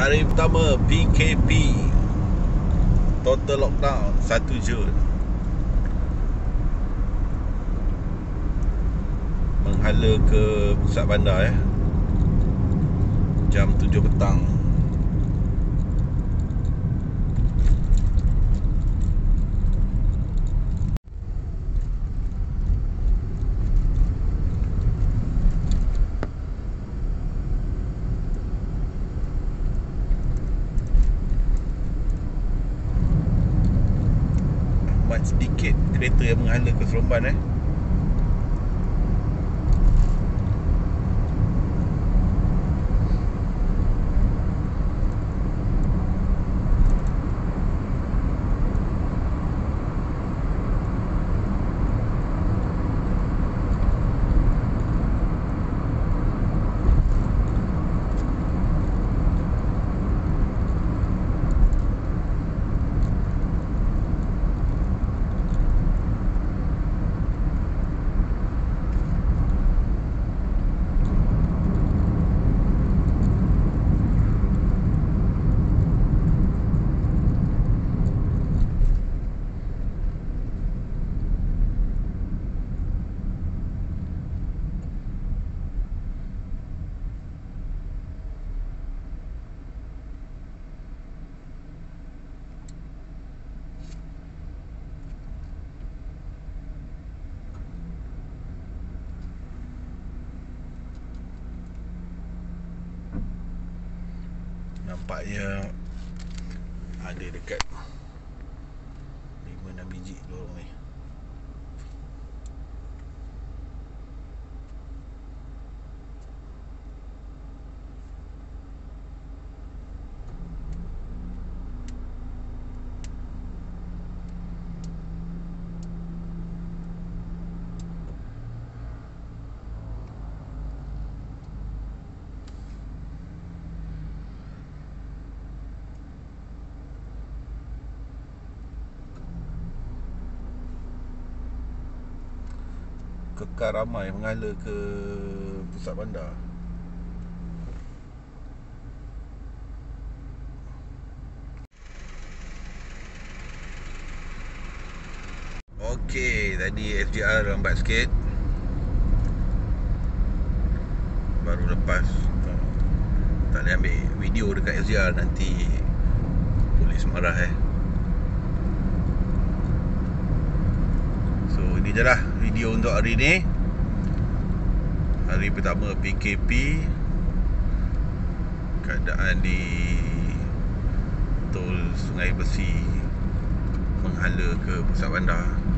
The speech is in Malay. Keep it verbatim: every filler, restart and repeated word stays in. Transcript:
Hari pertama P K P, total lockdown satu Jun. Menghala ke pusat bandar ya, jam tujuh petang. Amat sedikit kereta yang menghala ke Seremban eh. Nampaknya ada dekat lima enam biji lorong ni. Kekal ramai menghala ke pusat bandar. Okey, tadi S J R lambat sikit. Baru lepas oh, tak boleh ambil video dekat S J R, nanti polis marah eh. So ini je lah video untuk hari ni. Hari pertama P K P. Keadaan di tol Sungai Besi menghala ke pusat bandar.